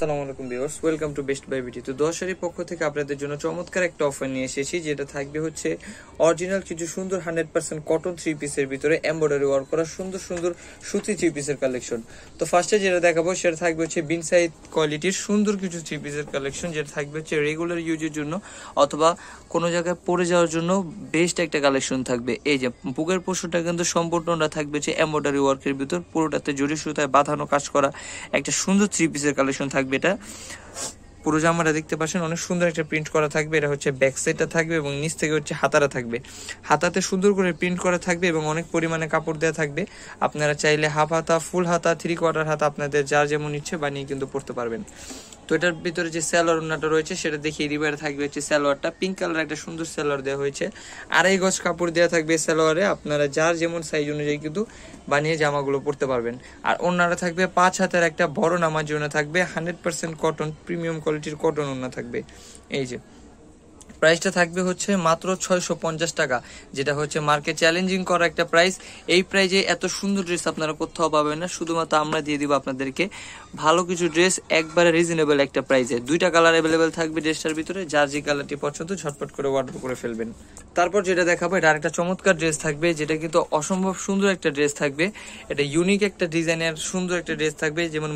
আসসালামু আলাইকুম viewers, welcome to Best Buy BT. তো দোয়াশারির পক্ষ থেকে আপনাদের জন্য চমৎকার একটা অফার নিয়ে এসেছি, যেটা থাকবে হচ্ছে অরিজিনাল কিছু সুন্দর 100% কটন থ্রি পিসের ভিতরে এমব্রয়ডারি ওয়ার্ক করা সুন্দর সুন্দর সুতি থ্রি পিসের কালেকশন। তো ফার্স্টে যেটা দেখাবো সেটা থাকবে হচ্ছে বিন সাইজ কোয়ালিটির সুন্দর কিছু থ্রি পিসের কালেকশন, যেটা থাকবে হচ্ছে রেগুলার ইউজের জন্য অথবা কোনো জায়গায় পরে যাওয়ার জন্য বেস্ট একটা কালেকশন থাকবে। এই যে বুকের পোর্শনটা কিন্তু সম্পূর্ণটা থাকবে হচ্ছে এমব্রয়ডারি ওয়ার্কের ভিতর, পুরোটাতে জরি সুতায় বাঁধানো কাজ করা একটা সুন্দর থ্রি পিসের কালেকশন থাকবে। এটা পুরো জামাটা দেখতে পাচ্ছেন অনেক সুন্দর একটা প্রিন্ট করা থাকবে। এটা হচ্ছে ব্যাক সাইডটা থাকবে এবং নিচ থেকে হচ্ছে হাতাটা থাকবে। হাতাতে সুন্দর করে প্রিন্ট করা থাকবে এবং অনেক পরিমাণে কাপড় দেওয়া থাকবে। আপনারা চাইলে হাফ হাতা, ফুল হাতা, 3/4 হাতা আপনাদের যার যেমন ইচ্ছে বানিয়ে কিন্তু পড়তে পারবেন। তো এটার ভিতরে যে সালোয়ার ওড়নাটা রয়েছে সেটা দেখিয়ে দিবে। এটা থাকবে হচ্ছে সালোয়ারটা পিঙ্ক কালার একটা সুন্দর সালোয়ার দেওয়া হয়েছে, 2.5 গজ কাপড় দেওয়া থাকবে সালোয়ারে। আপনারা যার যেমন সাইজ অনুযায়ী কিন্তু বানিয়ে জামাগুলো পরতে পারবেন। আর ওড়নাটা থাকবে 5 হাতের একটা বড় নামাজি ওড়না থাকবে, 100% কটন প্রিমিয়াম কোয়ালিটির কটন ওড়না থাকবে। এই যে প্রাইসটা থাকবে হচ্ছে মাত্র 650 টাকা, যেটা হচ্ছে মার্কেট চ্যালেঞ্জিং করা একটা প্রাইস। এই প্রাইজে এত সুন্দর ড্রেস আপনারা কোথাও পাবেন না, শুধুমাত্র আমরা দিয়ে দিব আপনাদেরকে ভালো কিছু ড্রেস একবারে রিজনেবল একটা প্রাইসে। 2টা কালার অ্যাভেলেবেল থাকবে ড্রেসটার ভিতরে, যার যে কালারটি পছন্দ ঝটপট করে অর্ডার করে ফেলবেন। তারপর যেটা দেখাবো এটা আরেকটা চমৎকার ড্রেস থাকবে, যেটা কিন্তু অসম্ভব সুন্দর একটা ড্রেস থাকবে। এটা ইউনিক একটা ডিজাইনের সুন্দর একটা ড্রেস থাকবে, যেমন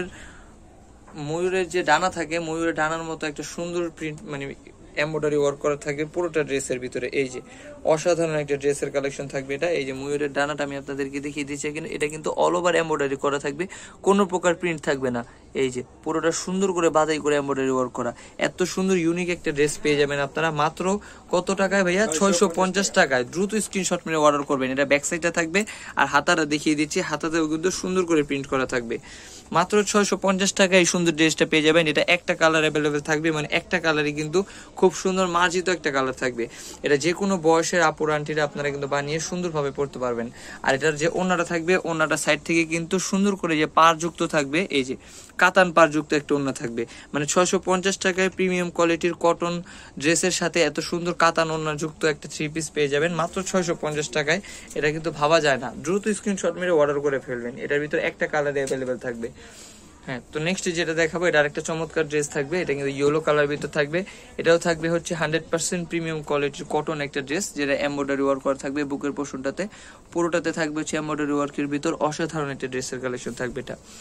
ময়ূরের যে ডানা থাকে, ময়ূরের ডানার মতো একটা সুন্দর প্রিন্ট মানে এমব্রয়ডারি ওয়ার্ক করা থাকবে পুরোটা ড্রেসের ভিতরে। এই যে অসাধারণ একটা ড্রেসের কালেকশন থাকবে এটা। এই যে ময়ূরের ডানাটা আমি আপনাদেরকে দেখিয়ে দিচ্ছি, এটা কিন্তু অল ওভার এমব্রয়ডারি করা থাকবে, কোনো প্রকার প্রিন্ট থাকবে না। এই যে পুরোটা সুন্দর করে বাধাই করে এমব্রয়ডারি ওয়ার্ক করা, এত সুন্দর ইউনিক একটা ড্রেস পেয়ে যাবেন আপনারা মাত্র কত টাকায় ভাইয়া? 650 টাকায়। দ্রুত স্ক্রিনশট মেরে অর্ডার করবেন। এটা ব্যাক সাইডটা থাকবে আর হাতাটা দেখিয়ে দিচ্ছি, হাতাতেও কিন্তু সুন্দর করে প্রিন্ট করা থাকবে। মাত্র 650 টাকায় এই সুন্দর ড্রেসটা পেয়ে যাবেন। এটা একটা কালার অ্যাভেলেবেল থাকবে, মানে একটা কালারই কিন্তু খুব সুন্দর মার্জিত একটা কালার থাকবে। এটা যে কোনো বয়সের আপুর আন্টিরা আপনারা কিন্তু বানিয়ে সুন্দরভাবে পড়তে পারবেন। আর এটার যে ওড়নাটা থাকবে, ওড়নাটা সাইড থেকে কিন্তু সুন্দর করে যে পাড় যুক্ত থাকবে, এই যে কাতান পাড় যুক্ত একটা ওড়না থাকবে। মানে 650 টাকায় প্রিমিয়াম কোয়ালিটির কটন ড্রেসের সাথে এত সুন্দর কাতান ওড়না যুক্ত একটা থ্রি পিস পেয়ে যাবেন মাত্র 650 টাকায়। এটা কিন্তু ভাবা যায় না, দ্রুত স্ক্রিনশট মেরে অর্ডার করে ফেলবেন। এটার ভিতরে একটা কালার অ্যাভেলেবেল থাকবে। হ্যাঁ, তো নেক্সট যেটা দেখাবো এটা আরেকটা চমৎকার ড্রেস থাকবে। এটা কিন্তু ইয়েলো কালার ভিতর থাকবে। এটাও থাকবে হচ্ছে 100% প্রিমিয়াম কোয়ালিটির কটন একটা ড্রেস, যেটা এমব্রয়ডারি ওয়ার্ক করা থাকবে বুকের পোর্শনটাতে, পুরোটাতে থাকবে হচ্ছে এমব্রয়ডারি ওয়ার্কের ভিতর অসাধারণ একটা ড্রেসের কালেকশন থাকবে।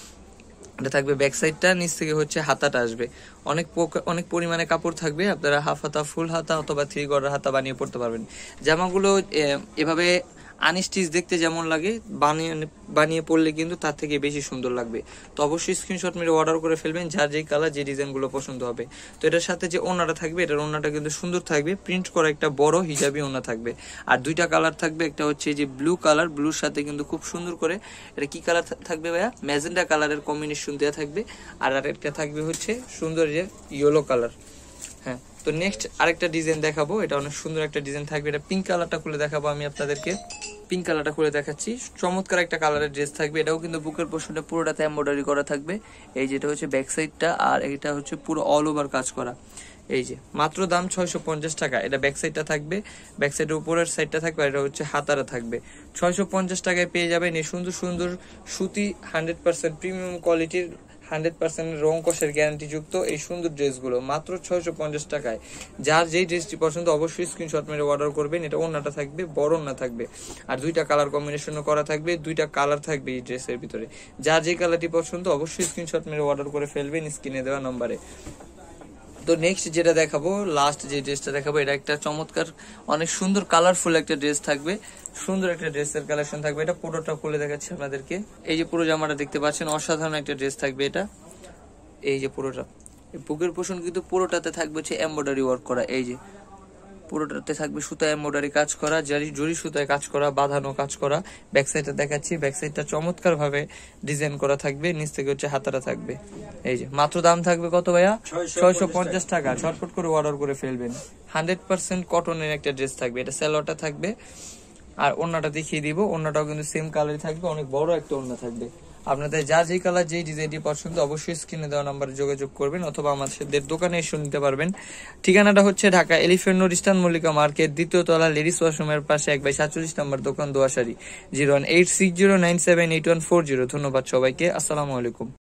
এটা থাকবে ব্যাক সাইডটা, নিচ থেকে হচ্ছে হাতাটা আসবে। অনেক পরিমাণে কাপড় থাকবে, আপনারা হাফ হাতা, ফুল হাতা অথবা 3/4 হাতা বানিয়ে পড়তে পারবেন। জামাগুলো এভাবে আনস্টিচ দেখতে যেমন লাগে, বানিয়ে পড়লে কিন্তু তার থেকে বেশি সুন্দর লাগবে। তো অবশ্যই স্ক্রিনশট মেরে অর্ডার করে ফেলবেন, যার যেই কালার যে ডিজাইনগুলো পছন্দ হবে। তো এটার সাথে যে ওড়নাটা থাকবে, এটার ওড়নাটা কিন্তু সুন্দর থাকবে, প্রিন্ট করা একটা বড় হিজাবি ওড়না থাকবে। আর 2টা কালার থাকবে, একটা হচ্ছে যে ব্লু কালার, ব্লুর সাথে কিন্তু খুব সুন্দর করে এটা কি কালার থাকবে ভাইয়া? ম্যাজেন্ডা কালারের কম্বিনেশন দেওয়া থাকবে। আর আরেকটা থাকবে হচ্ছে সুন্দর যে ইয়েলো কালার। হ্যাঁ, তো নেক্সট আরেকটা ডিজাইন দেখাবো। এটা অনেক সুন্দর একটা ডিজাইন থাকবে। এটা পিঙ্ক কালারটা খুলে দেখাবো আমি আপনাদেরকে। পিঙ্ক কালারটা খুলে দেখাচ্ছি, চমৎকার একটা কালারের ড্রেস থাকবে। এটাও কিন্তু বুকের পোর্শনটা পুরোটাতে এমব্রয়ডারি করা থাকবে। এই যেটা হচ্ছে ব্যাক সাইডটা, আর এটা হচ্ছে পুরো অল ওভার কাজ করা। এই যে মাত্র দাম 650 টাকা। এটা ব্যাক সাইডটা থাকবে, ব্যাক সাইডের উপরের সাইডটা থাকবে, আর এটা হচ্ছে হাতারা থাকবে। 650 টাকায় পেয়ে যাবেন এই সুন্দর সুন্দর সুতি 100% প্রিমিয়াম কোয়ালিটির 100% রং কষের গ্যারান্টি যুক্ত এই সুন্দর ড্রেসগুলো মাত্র 650 টাকায়। যার যেই ড্রেসটি পছন্দ অবশ্যই স্ক্রিনশট মেরে অর্ডার করবেন। এটা ওড়নাটা থাকবে, বড় ওড়না থাকবে, আর 2টা কালার কম্বিনেশনও করা থাকবে, 2টা কালার থাকবে এই ড্রেসের ভিতরে। যার যে কালারটি পছন্দ অবশ্যই স্ক্রিনশট মেরে অর্ডার করে ফেলবেন স্ক্রিনে দেওয়া নম্বরে। তো নেক্সট যেটা দেখাবো, লাস্ট যে ড্রেসটা দেখাবো, এটা একটা চমৎকার অনেক সুন্দর কালারফুল একটা ড্রেস থাকবে, সুন্দর একটা ড্রেসের কালেকশন থাকবে। এটা পুরোটা খুলে দেখাচ্ছি আপনাদেরকে। এই যে পুরো জামাটা দেখতে পাচ্ছেন, অসাধারণ একটা ড্রেস থাকবে এটা। এই যে পুরোটা বুকের পোর্শন কিন্তু পুরোটাতে থাকবে হচ্ছে এমব্রয়ডারি ওয়ার্ক করা। এই যে পুরোটাতে থাকবে সুতা এমব্রয়ডারি কাজ করা, জরি সুতায় কাজ করা, বাঁধানো কাজ করা। ব্যাক সাইডটা দেখাচ্ছি, ব্যাক সাইডটা চমৎকার ভাবে ডিজাইন করা থাকবে, নিচ থেকে হচ্ছে হাতাটা থাকবে। এই যে মাত্র দাম থাকবে কত ভাইয়া? 650 টাকা। ঝটপট করে অর্ডার করে ফেলবেন। 100% কটনের একটা ড্রেস থাকবে। এটা সালোয়ারটা থাকবে, আর ওড়নাটা দেখিয়ে দিব। ওড়নাটাও কিন্তু সেম কালারই থাকবে, অনেক বড় একটা ওড়না থাকবে। আপনাদের যা যেই কালার যেই ডিজাইনটি পছন্দ অবশ্যই স্ক্রিনে দেওয়া নাম্বারে যোগাযোগ করবেন, অথবা আমাদের দোকানে এসে নিতে পারবেন। ঠিকানাটা হচ্ছে Dhaka Elephant Road, Eastern Mallika market, 2য় তলা, লেডিস ওয়াশরুমের পাশে 1/47 নম্বর দোকান, দোয়াশারি। 01860978140। ধন্যবাদ সবাইকে, আসসালামু আলাইকুম।